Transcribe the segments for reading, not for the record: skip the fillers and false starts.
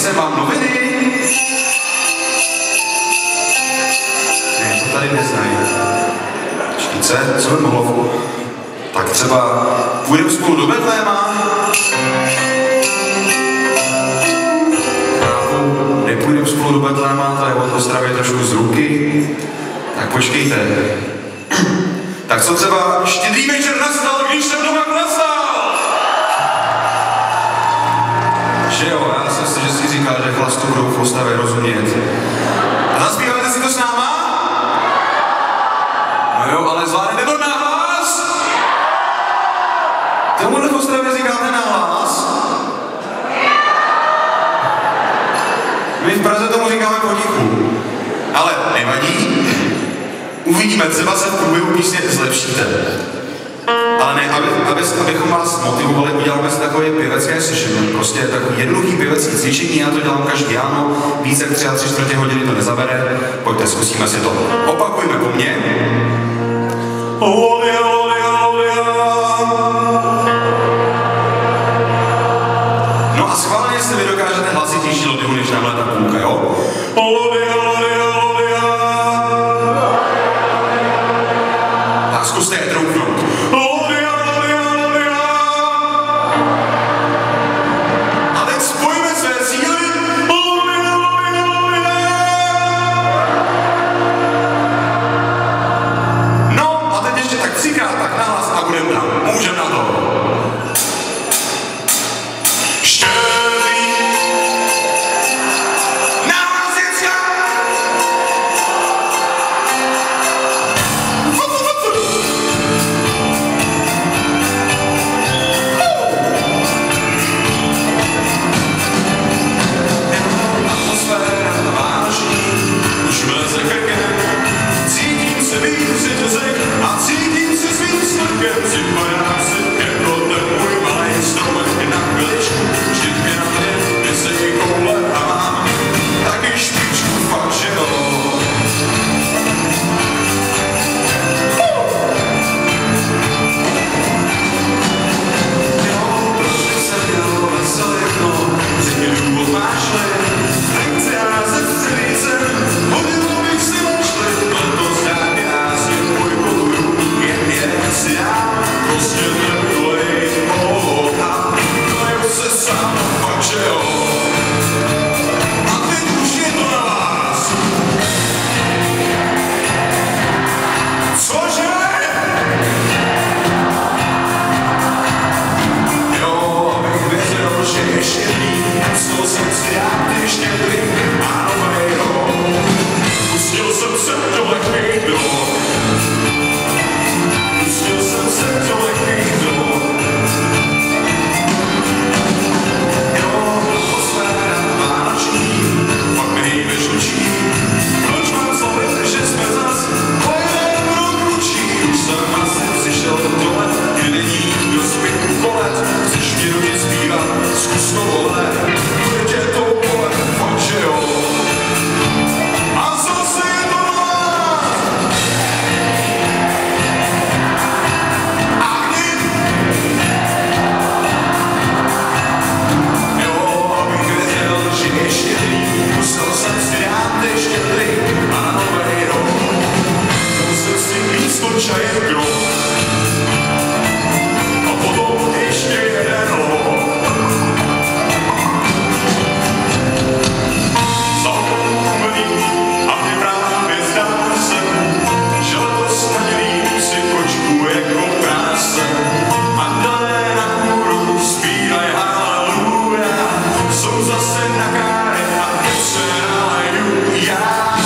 jsem vám noviny. Ne, to tady neznají. Štíce, co by mohlo? Tak třeba půjdeme spolu do Betléma. Nepůjdeme spolu do Betléma, to je od Ostravy trošku z ruky. Tak počkejte. Tak co třeba Štědrý večer nastal, když jsem doma nastal? Že jo, já jsem si vždycky říkal, že chlastu budou v Ostravě rozumět. A zaspíváte si to s náma? No jo, ale zvládnete to nahlas? Tomuhle v Ostravě říkáte nahlas? My v Praze tomu říkáme potichu. Ale nevadí. Uvidíme, třeba se v průběhu písně zlepšíte. Ale ne, abychom vás motivovali, uděláme si takové pěvecké sešení. Prostě takové jednoduché pěvecké cvičení, já to dělám každý ráno, víc jak 3/4 hodiny to nezabere. Pojďte, zkusíme si to. Opakujme po mně. No a schválně si vy dokážete hlasitější lodyhu, než tamhle ta půlka, jo? Tak zkuste je troufnout. A teď spojíme své síly. No a teď ještě tak 3krát tak nahlas a budeme tam. Můžeme na to. A cítím se svým smrkem, připadám si jako ten můj malej stromek na chviličku, vždycky na mě, kde se ti koule a mám taky špičku, fakt, že jo. Jo, proč jsem dělal veselé jedno, řekni důvod máš-li, nechci házet střelícem, hodilo bych si mašli, letos dát nás je můj podruh, si já prostě nebudulej a daju se sám, fakt, že jo. A teď už je to na vás. Cože? Jo, abych věřil, že je štědrý, pustil jsem si já ty štědrý a novej rok. Pustil jsem se do lehkých drog. Pustil jsem se do lehkých drog. Jo, atmosféra vánoční, pak nejvíš učí. Proč mám slavit, že jsme zas o jeden rok učí? Už jsem asi přišel do let, kdy není kdo zpět kolet. Chceš mě do mě zpívat, zkus to vole, bude tě to vole, fakt, že jo. A zase je to musel jsem si dát ty štědrý a na novej rok. Musel si místo čaje krok. A potom ještě jeden rok. Zapomný a mě právě zdá se, že letos nadělím si kočku jako práse. A dalé na kůru zpívaj haleluja, jsou zase na káry a teď se nalaju já.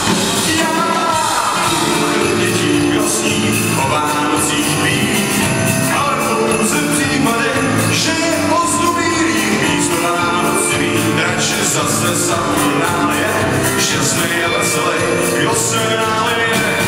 Dětí vlastní o Vánocích ví, ale pouze v případech, že je ozdobí místo Vánocí drače zase samý náleje, šťastný a veselý, kdo se nalije.